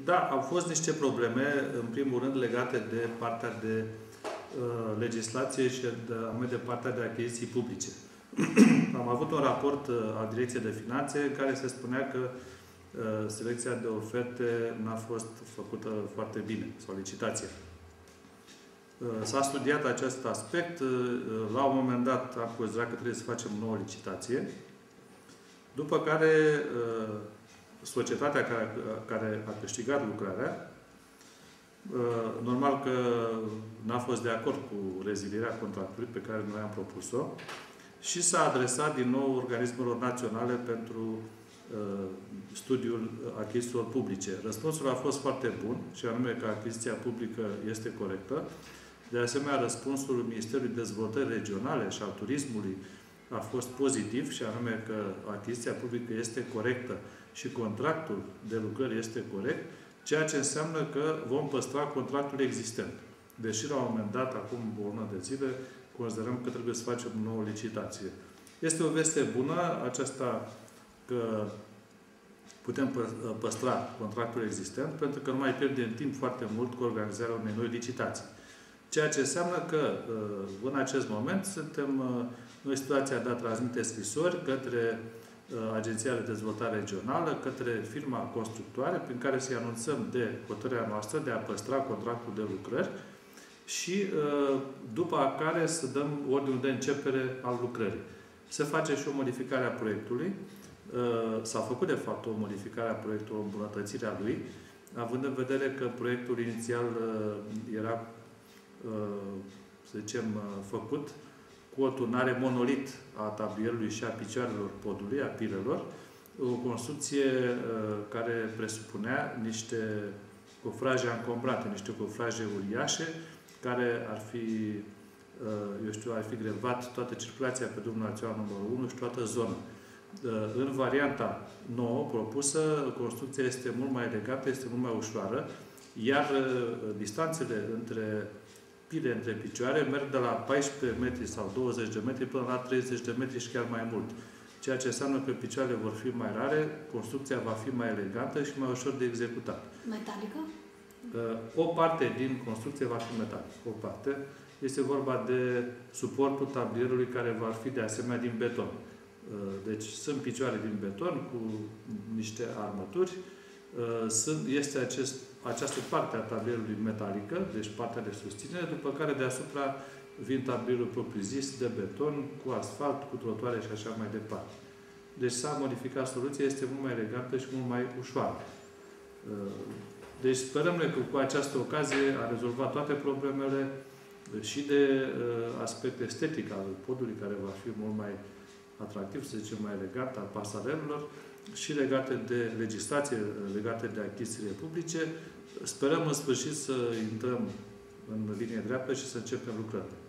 Da, au fost niște probleme, în primul rând, legate de partea de legislație și de partea de achiziții publice. Am avut un raport al Direcției de Finanțe în care se spunea că selecția de oferte n-a fost făcută foarte bine, sau licitația. S-a studiat acest aspect. La un moment dat am considerat că trebuie să facem o nouă licitație. După care societatea care a câștigat lucrarea, normal că n-a fost de acord cu rezilierea contractului pe care noi am propus-o și s-a adresat din nou organismelor naționale pentru studiul achizițiilor publice. Răspunsul a fost foarte bun, și anume că achiziția publică este corectă. De asemenea, răspunsul Ministerului Dezvoltării Regionale și al Turismului a fost pozitiv, și anume că achiziția publică este corectă și contractul de lucrări este corect, ceea ce înseamnă că vom păstra contractul existent. Deși la un moment dat, acum o lună de zile, considerăm că trebuie să facem o nouă licitație. Este o veste bună aceasta că putem păstra contractul existent, pentru că nu mai pierdem timp foarte mult cu organizarea unei noi licitații. Ceea ce înseamnă că în acest moment suntem în situația de a transmite scrisori către Agenția de Dezvoltare Regională, către firma constructoare, prin care să-i anunțăm de hotărârea noastră de a păstra contractul de lucrări și după care să dăm ordinul de începere al lucrării. Se face și o modificare a proiectului. S-a făcut, de fapt, o modificare a proiectului, o îmbunătățire a lui, având în vedere că proiectul inițial era, să zicem, făcut cu o turnare monolit a tablierului și a picioarelor podului, a pilelor, o construcție care presupunea niște cofraje încombrate, niște cofraje uriașe, care ar fi, eu știu, ar fi grevat toată circulația pe drumul național numărul 1 și toată zona. În varianta nouă propusă, construcția este mult mai elegantă, este mult mai ușoară, iar distanțele între pile, între picioare, merg de la 14 metri sau 20 de metri până la 30 de metri și chiar mai mult. Ceea ce înseamnă că picioarele vor fi mai rare, construcția va fi mai elegantă și mai ușor de executat. Metalică? O parte din construcție va fi metalică. O parte. Este vorba de suportul tablierului, care va fi de asemenea din beton. Deci sunt picioare din beton cu niște armături. Este această parte a tablierului metalică, deci partea de susținere, după care deasupra vin tablierul propriu-zis de beton, cu asfalt, cu trotuare și așa mai departe. Deci s-a modificat soluția, este mult mai elegantă și mult mai ușoară. Deci sperăm că cu această ocazie a rezolvat toate problemele și de aspect estetic al podului, care va fi mult mai atractiv, să zicem, mai elegant, al pasarelelor, și legate de legislație, legate de achizițiile publice. Sperăm în sfârșit să intrăm în linie dreaptă și să începem lucrările.